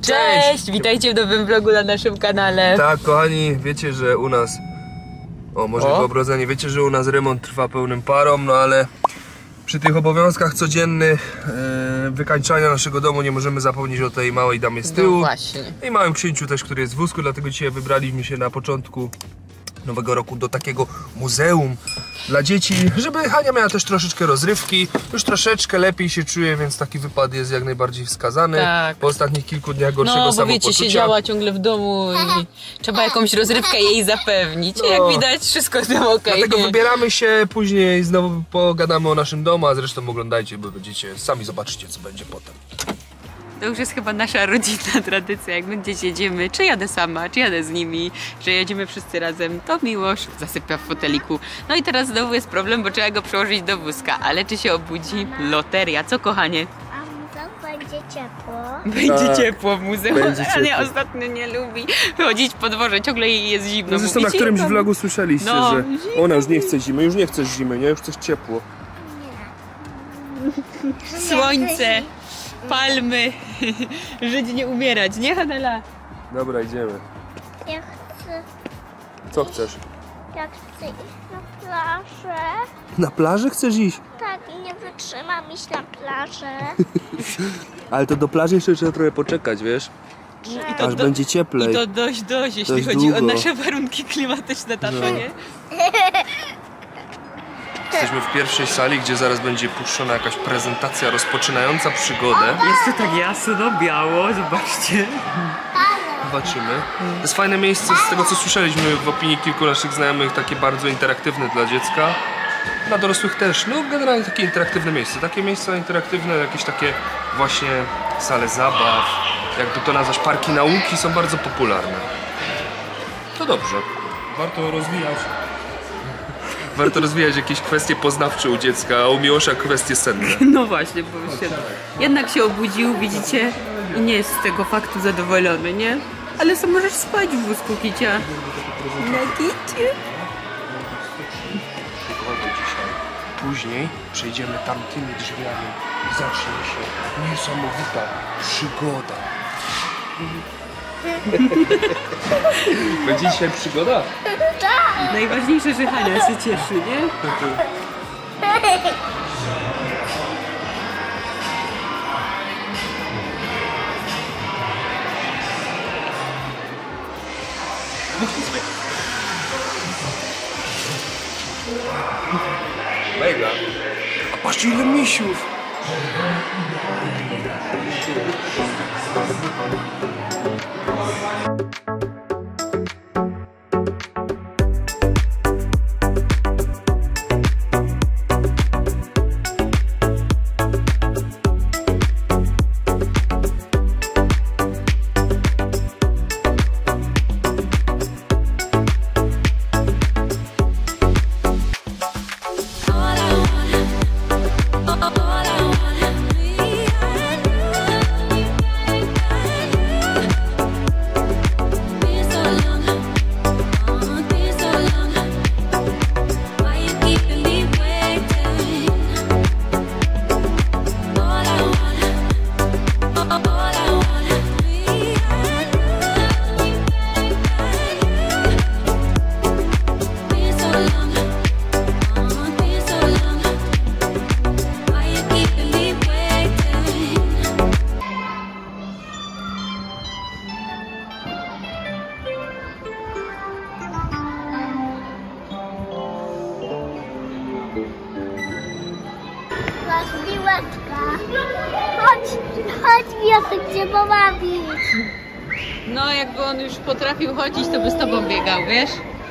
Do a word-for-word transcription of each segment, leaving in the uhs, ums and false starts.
Cześć! Cześć! Witajcie w nowym vlogu na naszym kanale. Tak, kochani, wiecie, że u nas... O, może o? wyobrażenie, wiecie, że u nas remont trwa pełnym parą, no ale przy tych obowiązkach codziennych yy, wykańczania naszego domu nie możemy zapomnieć o tej małej damie z tyłu. No właśnie. I małym księciu też, który jest w wózku, dlatego dzisiaj wybraliśmy się na początku nowego roku do takiego muzeum dla dzieci, żeby Hania miała też troszeczkę rozrywki, już troszeczkę lepiej się czuje, więc taki wypad jest jak najbardziej wskazany. Tak. Po ostatnich kilku dniach gorszego No, bo samopoczucia. wiecie, siedziała ciągle w domu i trzeba jakąś rozrywkę jej zapewnić. No. Jak widać, wszystko z tym okej. Okay. Dlatego wybieramy się, później znowu pogadamy o naszym domu, a zresztą oglądajcie, bo będziecie, sami zobaczycie, co będzie potem. To już jest chyba nasza rodzinna tradycja, jak my gdzieś jedziemy, czy jadę sama, czy jadę z nimi, że jedziemy wszyscy razem, to Miłosz zasypia w foteliku. No i teraz znowu jest problem, bo trzeba go przełożyć do wózka, ale czy się obudzi? Loteria, co kochanie? A w muzeum będzie ciepło. Będzie tak, ciepło w muzeum, będzie ciepło. Ania ostatnio nie lubi chodzić po dworze, ciągle jej jest zimno. No zresztą Mówi, na którymś zimno. vlogu słyszeliście, No, że zimno. ona już nie chce zimy, już nie chce zimy, nie? Już coś ciepło. Słońce, palmy, żyć nie umierać, nie Hanela? Dobra, idziemy. Ja chcę, Co chcesz? ja chcę iść na plażę. Na plażę chcesz iść? Tak, i nie wytrzymam iść na plażę. Ale to do plaży jeszcze trzeba trochę poczekać, wiesz? I Aż do, będzie cieplej. I to dość, dość, jeśli Dość chodzi długo. o nasze warunki klimatyczne, tato, No. nie? Jesteśmy w pierwszej sali, gdzie zaraz będzie puszczona jakaś prezentacja rozpoczynająca przygodę. Jest tu tak jasno, biało, zobaczcie. Zobaczymy. To jest fajne miejsce, z tego co słyszeliśmy w opinii kilku naszych znajomych, takie bardzo interaktywne dla dziecka. Dla dorosłych też, no generalnie takie interaktywne miejsce. Takie miejsca interaktywne, jakieś takie właśnie sale zabaw, jakby to nazwać parki nauki, są bardzo popularne. To dobrze. Warto rozwijać. Warto rozwijać jakieś kwestie poznawcze u dziecka, a u Miłosza kwestie senne. No właśnie, bo już się, jednak się obudził, widzicie, i nie jest z tego faktu zadowolony, nie? Ale co, możesz spać w wózku, Kicia? Na Kicie? Później przejdziemy tamtymi drzwiami i zacznie się niesamowita przygoda. Będzie dzisiaj przygoda? Najważniejsze, że Hania się cieszy, nie? Mega. A patrzcie ile misiów. Masz piłeczka. Chodź, chodź Wiosek się pobawić. No, jakby on już potrafił chodzić, to by z tobą biegał, wiesz?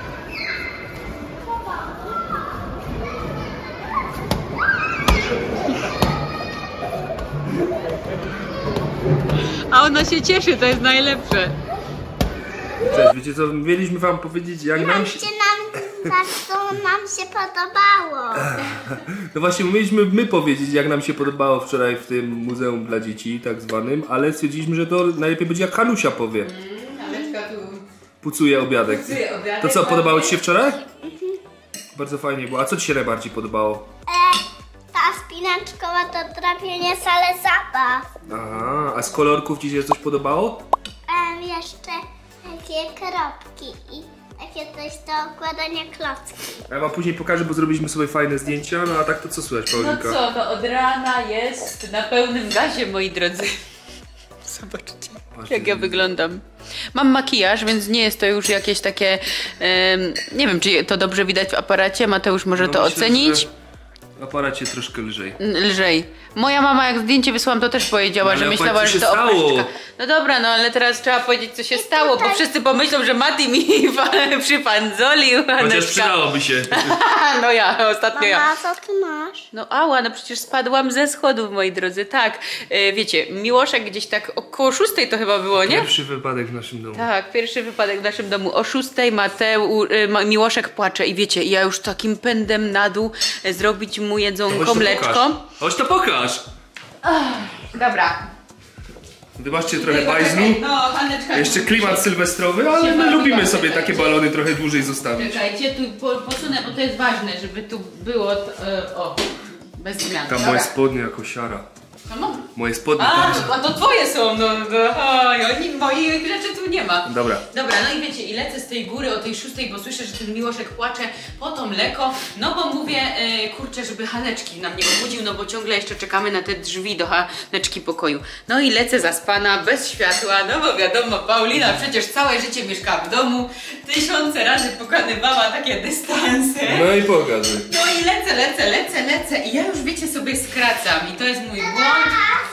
A ona się cieszy, to jest najlepsze. Cześć, wiecie co, mieliśmy wam powiedzieć, jak nam się... Nam, bardzo nam się podobało. No właśnie, mieliśmy my powiedzieć, jak nam się podobało wczoraj w tym muzeum dla dzieci, tak zwanym, ale stwierdziliśmy, że to najlepiej będzie jak Hanusia powie. Haneczka tu Pucuje obiadek. pucuje obiadek. To co, podobało ci się wczoraj? Bardzo fajnie było. A co ci się najbardziej podobało? E, ta spina ziemniaczkowa to trafienie salę zabaw. Aha, a z kolorków ci się coś podobało? Um, jeszcze takie kropki i takie coś do układania klocki. Ja wam później pokażę, bo zrobiliśmy sobie fajne zdjęcia, no a tak to co słychać, No Paulinka? co, to od rana jest na pełnym gazie, moi drodzy. Zobaczcie, jak ja wyglądam. Mam makijaż, więc nie jest to już jakieś takie... em, nie wiem, czy to dobrze widać w aparacie. Mateusz może No to myślę, ocenić. że w aparacie troszkę lżej. N- Lżej. Moja mama jak zdjęcie wysłałam, to też powiedziała, No, że ale myślała, opowiedz, że co to się stało. opryszczka. No dobra, no ale teraz trzeba powiedzieć, co się stało, bo wszyscy pomyślą, że Mati mi przypandzolił. Chociaż przydałoby się. No ja, ostatnio ja. Mama, co ty masz? No ała, no przecież spadłam ze schodów, moi drodzy, tak. E, wiecie, Miłoszek gdzieś tak około szóstej to chyba było, nie? Pierwszy wypadek w naszym domu. Tak, pierwszy wypadek w naszym domu. O szóstej Mateu, y, Ma- Miłoszek płacze i wiecie, ja już takim pędem na dół e, zrobić mu Chodź jedzonko, to mleczko. pokaż. Chodź to pokaż! Dobra. Wybaczcie trochę bajzlu. No, Haneczka. Jeszcze klimat sylwestrowy, ale Siema, my lubimy witam, sobie czekajcie. takie balony trochę dłużej zostawić. Czekajcie, tu po, posunę, bo to jest ważne, żeby tu było, t, e, o, bez zmian. Tam Dobra. moje spodnie jako siara. No, no. Moje spodnie A, też. a to twoje są, no, no oj, oni, moich rzeczy tu nie ma. Dobra. Dobra, no i wiecie, i lecę z tej góry o tej szóstej, bo słyszę, że ten Miłoszek płacze po to mleko, no bo mówię, e, kurczę, żeby Haneczki nam nie obudził, no bo ciągle jeszcze czekamy na te drzwi do Haneczki pokoju. No i lecę zaspana, bez światła, no bo wiadomo, Paulina przecież całe życie mieszka w domu, tysiące razy pokonywała takie dystanse. No i pokażę. No i lecę, lecę, lecę, lecę i ja już wiecie sobie skracam i to jest mój błąd.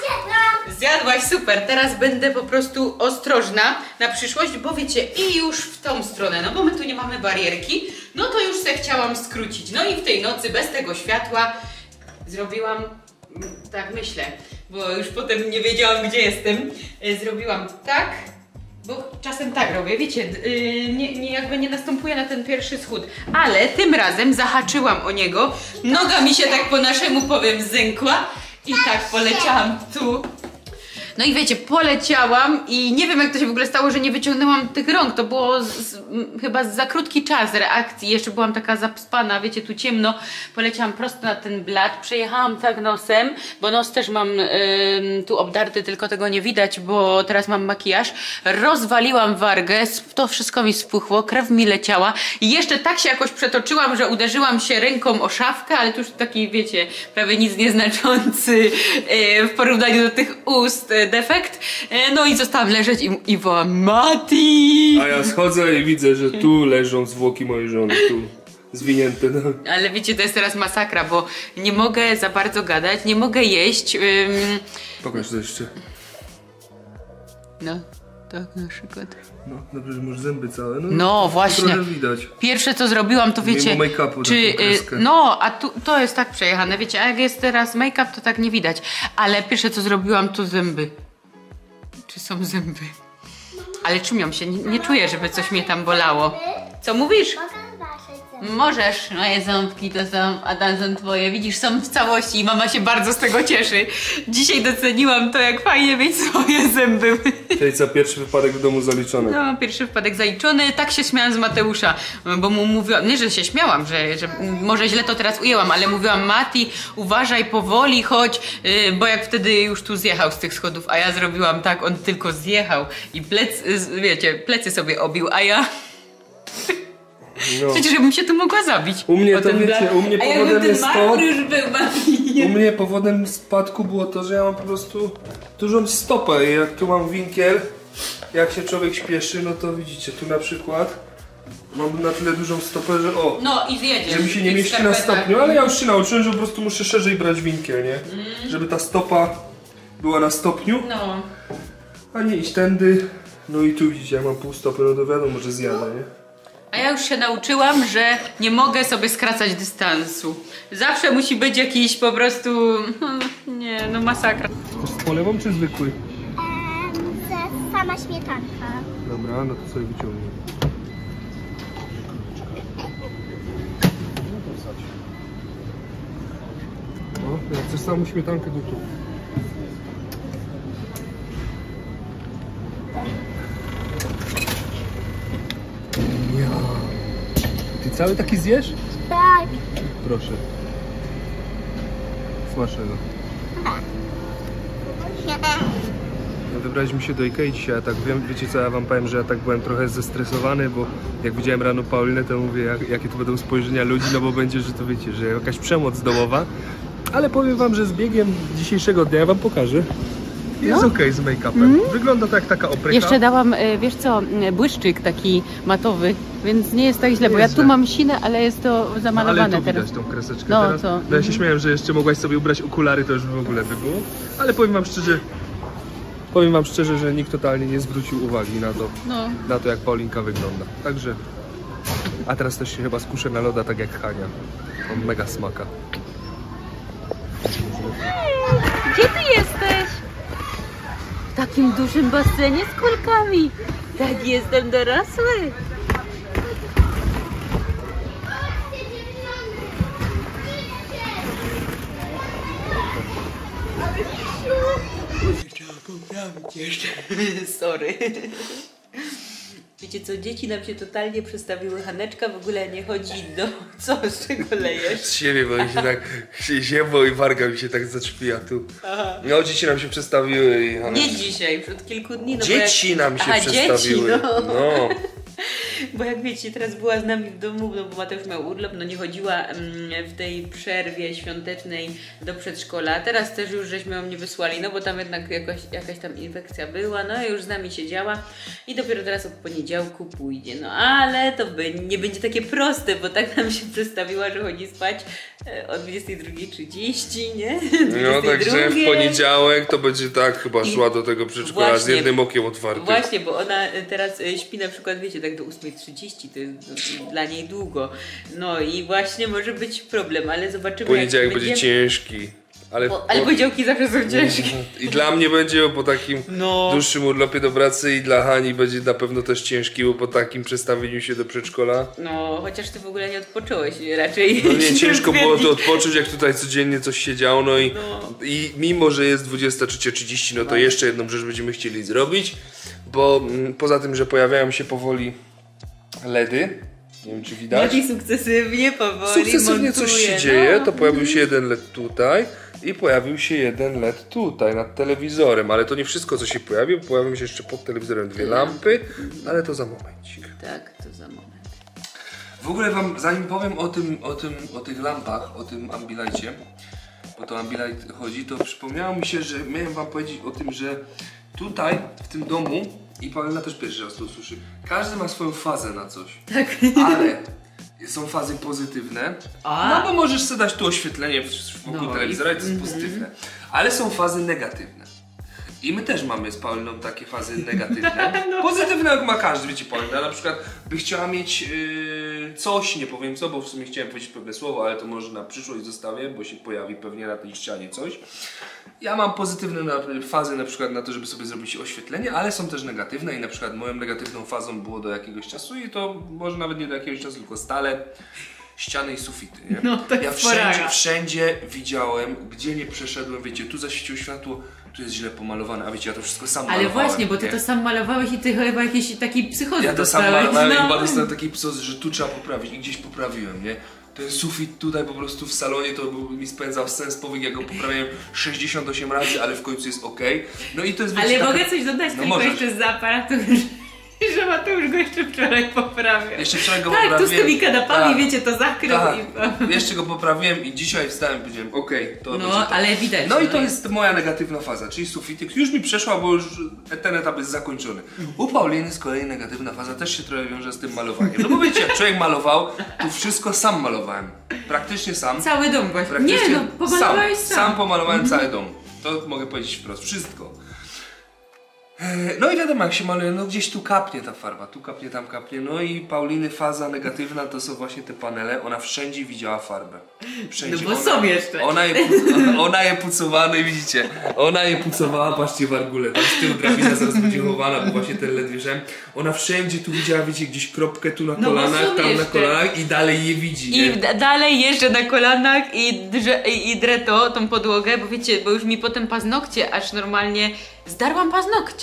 Zjadłaś, super, teraz będę po prostu ostrożna na przyszłość, bo wiecie, i już w tą stronę, no bo my tu nie mamy barierki, no to już se chciałam skrócić. No i w tej nocy bez tego światła zrobiłam, mm, tak myślę, bo już potem nie wiedziałam, gdzie jestem, y, zrobiłam tak. Bo czasem tak robię, wiecie, yy, nie, nie, jakby nie następuje na ten pierwszy schód. Ale tym razem zahaczyłam o niego, noga mi się tak po naszemu powiem zękła i tak poleciałam tu. No i wiecie, poleciałam i nie wiem jak to się w ogóle stało, że nie wyciągnęłam tych rąk. To było z, z, m, chyba za krótki czas reakcji. Jeszcze byłam taka zaspana, wiecie, tu ciemno. Poleciałam prosto na ten blat, przejechałam tak nosem, bo nos też mam ym, tu obdarty, tylko tego nie widać, bo teraz mam makijaż. Rozwaliłam wargę, sp- to wszystko mi spuchło, krew mi leciała. I jeszcze tak się jakoś przetoczyłam, że uderzyłam się ręką o szafkę, ale to już taki, wiecie, prawie nic nieznaczący yy, w porównaniu do tych ust. Yy, defekt, no i zostałam leżeć i, i wołam Mati! A ja schodzę i widzę, że tu leżą zwłoki mojej żony, tu zwinięte. No. Ale wiecie, to jest teraz masakra, bo nie mogę za bardzo gadać, nie mogę jeść. Ym... Pokaż to jeszcze. No, tak na przykład. No, dobrze, że masz zęby całe. No, No właśnie. Trochę widać. Pierwsze co zrobiłam, to wiecie, Mimo make-upu czy taką y, kreskę. no, a tu to jest tak przejechane, wiecie, a jak jest teraz make-up, to tak nie widać. Ale pierwsze co zrobiłam, to zęby. Czy są zęby? Ale czumią się, nie, nie czuję, żeby coś mnie tam bolało. Co mówisz? Mogę zobaczyć zęby. Możesz, moje ząbki to są, a tam są twoje, widzisz, są w całości i mama się bardzo z tego cieszy. Dzisiaj doceniłam to, jak fajnie mieć swoje zęby. Czyli co, pierwszy wypadek w domu zaliczony. No, pierwszy wpadek zaliczony, tak się śmiałam z Mateusza, bo mu mówiłam, nie, że się śmiałam, że, że może źle to teraz ujęłam, ale mówiłam, Mati, uważaj, powoli chodź, yy, bo jak wtedy już tu zjechał z tych schodów, a ja zrobiłam tak, on tylko zjechał i plec, yy, wiecie, plecy sobie obił, a ja... No. Przecież ja bym się tu mogła zabić. U mnie O to ten wiecie, bla- u mnie a jakby powodem ten jest to- marmur już był, Mati. U mnie powodem spadku było to, że ja mam po prostu dużą stopę i jak tu mam winkiel, jak się człowiek śpieszy, no to widzicie, tu na przykład mam na tyle dużą stopę, że o, No i zjedziesz. że mi się nie w mieści na skarpetach. stopniu, ale ja już się nauczyłem, że po prostu muszę szerzej brać winkiel, nie? Żeby ta stopa była na stopniu, No. a nie iść tędy. No i tu widzicie, ja mam pół stopy, no to wiadomo, że zjadę, nie? A ja już się nauczyłam, że nie mogę sobie skracać dystansu. Zawsze musi być jakiś po prostu... Nie, no masakra. Z polewą czy zwykły? Em, ze- sama śmietanka. Dobra, no to sobie wyciągnę. No to wsadź. O, jak chcesz samą śmietankę, to tu. Ja. Ty cały taki zjesz? Tak. Proszę. smacznego. Wybraliśmy się do Ikei dzisiaj, a tak wiem, wiecie co, ja wam powiem, że ja tak byłem trochę zestresowany, bo jak widziałem rano Paulinę, to mówię, jak, jakie to będą spojrzenia ludzi, no bo będzie, że to wiecie, że jakaś przemoc domowa. Ale powiem wam, że z biegiem dzisiejszego dnia, ja wam pokażę, jest No. okej z make-upem. Mm. Wygląda to jak taka opryka. Jeszcze dałam, e, wiesz co, m, błyszczyk taki matowy, więc nie jest tak źle, bo ja jest tu źle. mam sinę, ale jest to No, zamalowane ale tu teraz. widać tą kreseczkę No, teraz. to- No ja się śmiałem, że jeszcze mogłaś sobie ubrać okulary, to już w ogóle by było. Ale powiem wam szczerze, powiem wam szczerze, że nikt totalnie nie zwrócił uwagi na to, No. na to jak Paulinka wygląda. Także, a teraz też się chyba skuszę na loda tak jak Hania. On mega smaka. Gdzie ty jesteś? W takim dużym basenie z kulkami. Tak, jestem dorosły. Chciałam poprawić jeszcze. Sorry. Wiecie co, dzieci nam się totalnie przestawiły. Haneczka w ogóle nie chodzi do... Co, z czego lejesz? Z siebie, bo mi się tak ziemło i warga mi się tak zaczpija tu. Aha. No dzieci nam się przestawiły i... Nie dzisiaj, przed kilku dni. No Dzieci bo jak... nam się Aha, przestawiły. Dzieci, no. no. Bo jak wiecie, teraz była z nami w domu, no bo Mateusz miał urlop, no nie chodziła mm, w tej przerwie świątecznej do przedszkola. Teraz też już żeśmy ją nie wysłali, no bo tam jednak jakaś, jakaś tam infekcja była, no i już z nami siedziała i dopiero teraz od poniedziałku pójdzie. No ale to by nie będzie takie proste, bo tak nam się przedstawiła, że chodzi spać e, o dwudziestej drugiej trzydzieści, nie? No także w poniedziałek to będzie tak chyba I szła do tego przedszkola właśnie, z jednym okiem otwartym. Właśnie, bo ona teraz e, śpi na przykład, wiecie, tak do ósmej trzydzieści, to jest no, dla niej długo. No i właśnie może być problem, ale zobaczymy. Poniedziałek jak będzie będziemy. ciężki. Ale, Bo, ale poniedziałki zawsze są ciężkie. I dla mnie będzie po takim No. dłuższym urlopie do pracy i dla Hani będzie na pewno też ciężki, bo po takim przestawieniu się do przedszkola. No, chociaż ty w ogóle nie odpocząłeś raczej. No nie, ciężko było to odpocząć, jak tutaj codziennie coś się działo, no i, No. i mimo, że jest dwudziesta trzecia trzydzieści, no to jeszcze jedną rzecz będziemy chcieli zrobić, bo mm, poza tym, że pojawiają się powoli LEDy, nie wiem czy widać, Bardziej sukcesywnie, powoli sukcesywnie coś się montuje, dzieje, no. to pojawił się jeden LED tutaj i pojawił się jeden LED tutaj, nad telewizorem, ale to nie wszystko co się pojawił, pojawią się jeszcze pod telewizorem dwie lampy, ale to za momencik. Tak, to za moment. W ogóle wam, zanim powiem o tym, o tym, o tych lampach, o tym Ambilightie, bo to Ambilight chodzi, to przypomniało mi się, że miałem wam powiedzieć o tym, że tutaj, w tym domu, i Paulina też pierwszy raz to usłyszy, każdy ma swoją fazę na coś. Tak. Ale są fazy pozytywne, A. no bo możesz sobie dać tu oświetlenie wokół No telewizora i i- to jest pozytywne. Ale są fazy negatywne. I my też mamy z Pauliną takie fazy negatywne. Pozytywne jak ma każdy, wiecie, Paulina na przykład by chciała mieć yy, coś, nie powiem co, bo w sumie chciałem powiedzieć pewne słowo, ale to może na przyszłość zostawię, bo się pojawi pewnie na tej ścianie coś. Ja mam pozytywne na, fazy na przykład na to, żeby sobie zrobić oświetlenie, ale są też negatywne i na przykład moją negatywną fazą było do jakiegoś czasu i to może nawet nie do jakiegoś czasu, tylko stale ściany i sufity, nie? No, tak ja poraga. wszędzie, wszędzie widziałem, gdzie nie przeszedłem, wiecie, tu zaświeciło światło, tu jest źle pomalowane, a wiecie, ja to wszystko sam Ale malowałem. właśnie, bo ty nie? to sam malowałeś i ty chyba jakiś taki psychozy Ja to sam dostałeś. malowałem i no. chyba dostałem taki psos, że tu trzeba poprawić i gdzieś poprawiłem, nie? Ten sufit tutaj po prostu w salonie to był, mi spędzał sens powyk, ja go poprawiałem sześćdziesiąt osiem razy, ale w końcu jest ok. No i to jest Ale wiecie, mogę taka- coś dodać No tylko możesz. jeszcze z aparatu, że Mateusz go jeszcze wczoraj poprawił. Jeszcze wczoraj go Tak, tu z poprawiłem. tymi kanapami, Tak. wiecie, to zakrył Tak, i... jeszcze go poprawiłem i dzisiaj wstałem i powiedziałem, okej, to będzie No, tak. ale widać. No i to jest moja negatywna faza, czyli sufity. Już mi przeszła, bo już ten etap jest zakończony. U Pauliny z kolei negatywna faza też się trochę wiąże z tym malowaniem. No bo wiecie, jak człowiek malował, to wszystko sam malowałem. Praktycznie sam. Cały dom właśnie. Praktycznie Nie no, pomalowałeś sam. sam. Sam pomalowałem cały dom. To mogę powiedzieć wprost. Wszystko. No i wiadomo, jak się maluje, no gdzieś tu kapnie ta farba, tu kapnie, tam kapnie. No i Pauliny faza negatywna to są właśnie te panele. Ona wszędzie widziała farbę. Wszędzie. No bo ona, są jeszcze. Ona je, pu- ona je pucowała, no i widzicie, ona je pucowała, patrzcie w argule, tam z tyłu drabina zaraz będzie chowana, bo właśnie ten led wierzem. Ona wszędzie tu widziała, wiecie, gdzieś kropkę tu na No bo kolanach, są tam na jeszcze. kolanach i dalej je widzi, nie? I d- dalej jeszcze na kolanach i, drze, i, i drę to, tą podłogę, bo wiecie, bo już mi potem paznokcie aż normalnie zdarłam paznokcie.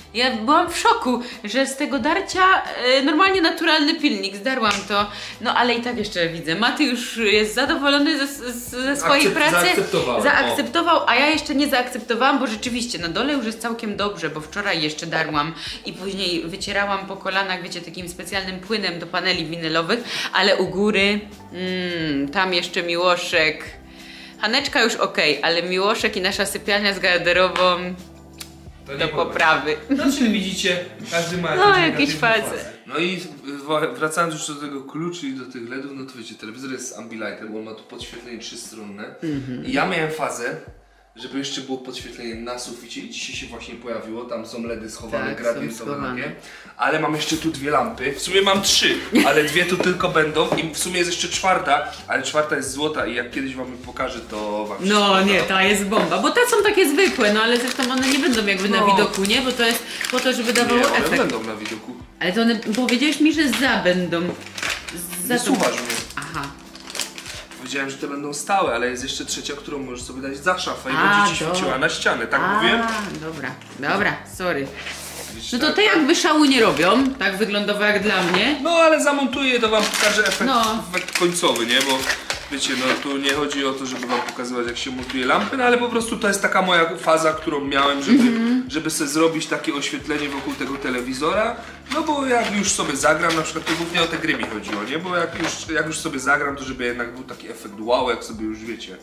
Ja byłam w szoku, że z tego darcia e, normalnie naturalny pilnik, zdarłam to, no ale i tak jeszcze widzę. Maty już jest zadowolony ze, ze swojej Akcept- pracy. zaakceptował, Zaakceptował, a ja jeszcze nie zaakceptowałam, bo rzeczywiście na dole już jest całkiem dobrze, bo wczoraj jeszcze darłam i później wycierałam po kolanach, wiecie, takim specjalnym płynem do paneli winylowych, ale u góry, mm, tam jeszcze Miłoszek. Haneczka już okej, ale Miłoszek i nasza sypialnia z garderobą To do poprawy. No czyli widzicie, każdy ma No, jakieś jakieś negatywne fazy. No i w- wracając już do tego kluczu i do tych LEDów, no to wiecie, telewizor jest z Ambilightem, on ma tu podświetlenie trzystronne. I ja miałem fazę, żeby jeszcze było podświetlenie na suficie i dzisiaj się właśnie pojawiło, tam są LEDy schowane, Tak, są gradientowe, schowane. nie? Ale mam jeszcze tu dwie lampy, w sumie mam trzy, ale dwie tu tylko będą i w sumie jest jeszcze czwarta, ale czwarta jest złota i jak kiedyś wam pokażę, to wam wszystko No nie, pokażę. ta jest bomba, bo te są takie zwykłe, no ale zresztą one nie będą jakby na No. widoku, nie? Bo to jest po to, żeby dawało Nie, one efekt. będą na widoku. Ale to one, powiedziałeś mi, że za będą. Za Nie to- słuchasz mnie. Aha. Powiedziałem, że te będą stałe, ale jest jeszcze trzecia, którą możesz sobie dać za szafę i A, będzie ci dobra. świeciła na ścianę, tak A, mówię? dobra, dobra, sorry. Widzisz, No to tak, te tak. jakby szału nie robią, tak wyglądowo jak dla mnie. No ale zamontuję, to wam pokażę efekt, No. efekt końcowy, nie? Bo wiecie, no tu nie chodzi o to, żeby wam pokazywać, jak się montuje lampy, no ale po prostu to jest taka moja faza, którą miałem, żeby, Mhm. żeby sobie zrobić takie oświetlenie wokół tego telewizora. No bo jak już sobie zagram, na przykład to głównie o te gry mi chodziło, nie? Bo jak już, jak już sobie zagram, to żeby jednak był taki efekt wow, jak sobie już wiecie,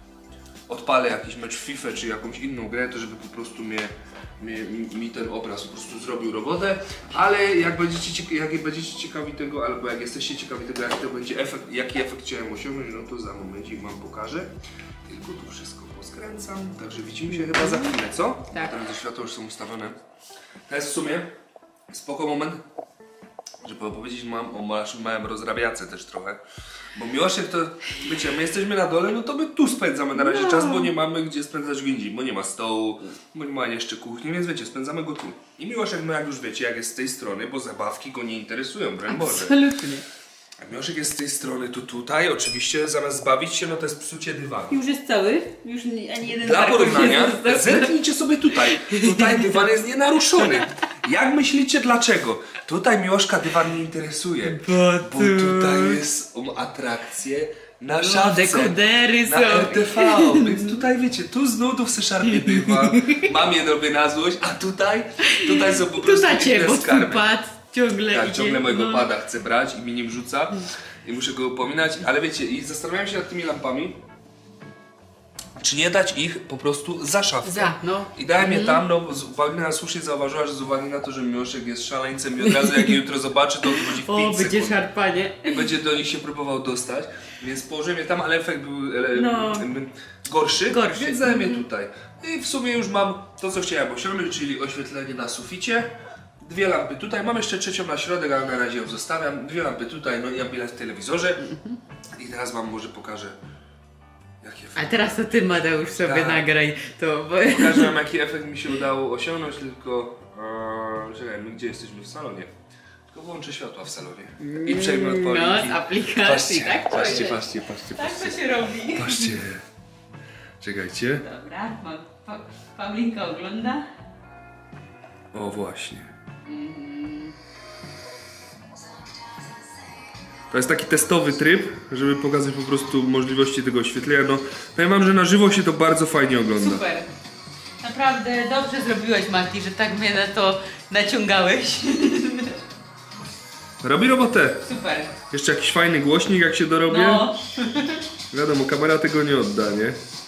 odpalę jakiś mecz FIFA czy jakąś inną grę, to żeby po prostu mnie, mnie, mi, mi ten obraz po prostu zrobił robotę, ale jak będziecie, cieka- jak będziecie ciekawi tego, albo jak jesteście ciekawi tego, jaki to będzie efekt, jaki efekt chciałem osiągnąć, no to za momencik wam pokażę. Tylko tu wszystko poskręcam, także widzimy się chyba za chwilę, co? Tak. Teraz te światła już są ustawione. To jest w sumie spoko moment, żeby opowiedzieć mam o naszym małym rozrabiace też trochę. Bo Miłoszek to, wiecie, my jesteśmy na dole, no to my tu spędzamy na razie No. czas, bo nie mamy gdzie spędzać gdzie indziej, bo nie ma stołu, bo nie ma jeszcze kuchni, więc wiecie, spędzamy go tu. I Miłoszek, no jak już wiecie, jak jest z tej strony, bo zabawki go nie interesują, broń Boże. Absolutnie. A Miłoszek jest z tej strony, tu tutaj, oczywiście zamiast zbawić się, no to jest psucie dywanu. Już jest cały? Już nie, ani jeden Dla bark porównania, nie został. zerknijcie sobie tutaj. Tutaj dywan jest nienaruszony. Jak myślicie dlaczego? Tutaj Miłoszka dywan nie interesuje. Bo Bo tutaj jest um, atrakcje na No, szafce. dekodery Na są. R T V, więc tutaj wiecie, tu z nudów se szarpie dywan, mamie robię na złość, a tutaj, tutaj są po prostu Tutaj cię, inne bo twój skarby. pad ciągle Tak, idzie. ciągle mojego no. pada chcę brać i mi nim rzuca i muszę go upominać, ale wiecie, i zastanawiałem się nad tymi lampami, czy nie dać ich po prostu za szafkę. Za, no. I dałem je tam, no bo z uwagi na, słusznie zauważyła, że z uwagi na to, że Miłoszek jest szaleńcem i od razu jak je jutro zobaczy, to on będzie w O, pięć będzie sekund. szarpanie. Będzie do nich się próbował dostać, więc położyłem je tam, ale efekt był e, No. em, gorszy, Gorszy. więc dałem je tutaj. I w sumie już mam to, co chciałem osiągnąć, czyli oświetlenie na suficie. Dwie lampy tutaj, mam jeszcze trzecią na środek, ale na razie ją zostawiam. Dwie lampy tutaj, no i ambilight w telewizorze. I teraz wam może pokażę, jaki efekt. A teraz to ty, Mateusz, sobie Tak. nagraj to, bo... Pokażę wam, jaki efekt mi się udało osiągnąć, tylko... Eee, czekaj, my gdzie jesteśmy? W salonie. Tylko włączę światła w salonie. I przejmę od No, Paulinki. z aplikacji, Patrzcie, tak? to patrzcie, jest. patrzcie, patrzcie, Tak patrzcie. to się robi. Patrzcie. Czekajcie. Dobra, pa, pa, Paulinka ogląda. O, właśnie. To jest taki testowy tryb, żeby pokazać po prostu możliwości tego oświetlenia. No, powiem wam, że na żywo się to bardzo fajnie ogląda. Super. Naprawdę dobrze zrobiłeś, Mati, że tak mnie na to naciągałeś. Robi robotę. Super. Jeszcze jakiś fajny głośnik, jak się dorobię. No. Wiadomo, kamera tego nie odda, nie?